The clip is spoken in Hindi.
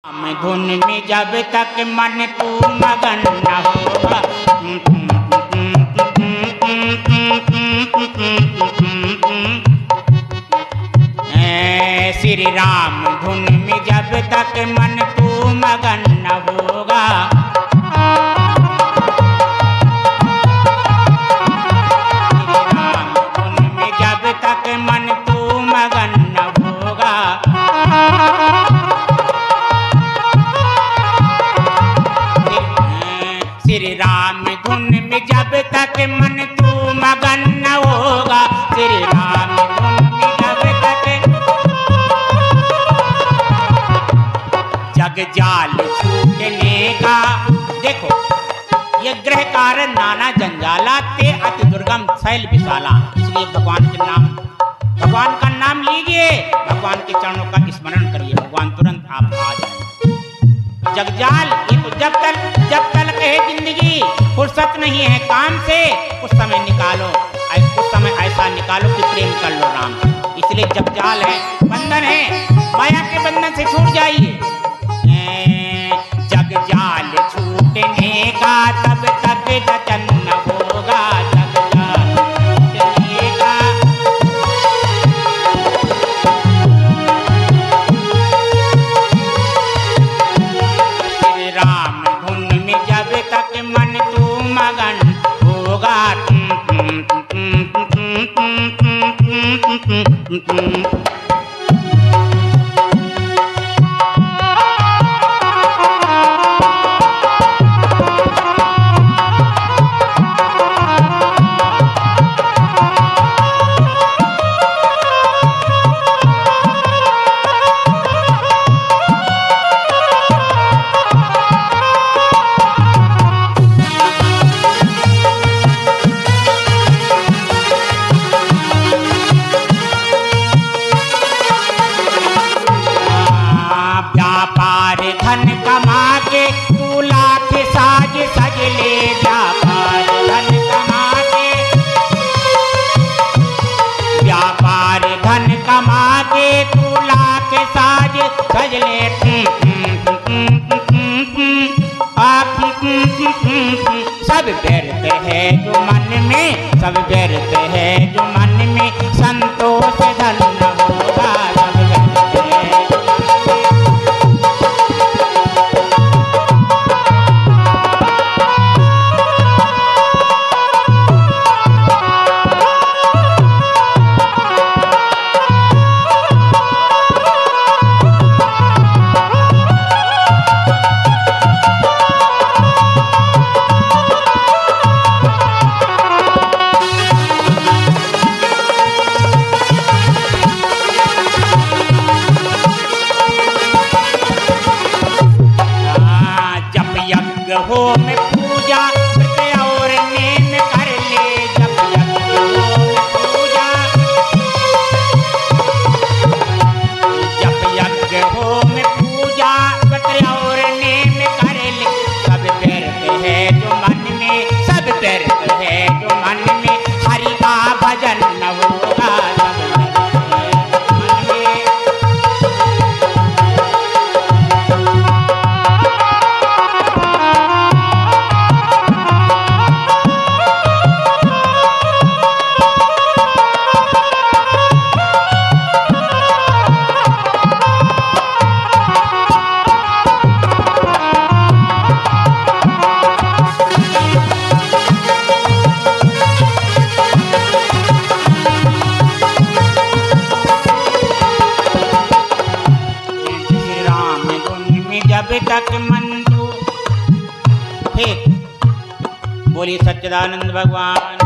धुन में जब तक मन तू मगन न होगा, श्री राम धुन में जब तक मन तू मगन न होगा, श्री राम धुन में जब तक मन तू मगन न होगा, श्री राम धुन में जब तक मन तू मगन न होगा, श्री राम धुन में जब तक जग जाल छूटने का। देखो ये ग्रह कारण नाना जंजाला ते अति दुर्गम शैल विशाला, इसलिए भगवान का नाम लीजिए, भगवान के चरणों का स्मरण करिए, भगवान तुरंत आप आ जाए। जगजाल ये तो जब तक है जिंदगी, फुर्सत नहीं है काम से, कुछ समय निकालो, कुछ समय ऐसा निकालो कि प्रेम कर लो राम। इसलिए जगजाल है, बंधन है, माया के बंधन से छूट जाइए। जगजाल छूटने का तब तक जतन न होगा, जगजाल छूटने का। श्री राम धुन में जब तक मन तू मगन होगा, धन कमा के तू लाख साज सज ले, व्यापार धन कमा के, व्यापार धन कमा के तू लाख साज सज ले, सब व्यर्थ है जो मन में, सब व्यर्थ है जो मन में, संतोष धन न होगा, सब व्यर्थ है जो मन में। हो में पूजा व्रत और नेम कर ले, जब यज्ञ हो में पूजा, जब यज्ञ हो में पूजा व्रत और नेम कर ले, सब व्यर्थ है जो मन में, सब व्यर्थ है जो मन में, हरि का भजन न होगा, सब व्यर्थ है मन में। जब तक मन तू, फिर बोली सच्चिदानंद भगवान।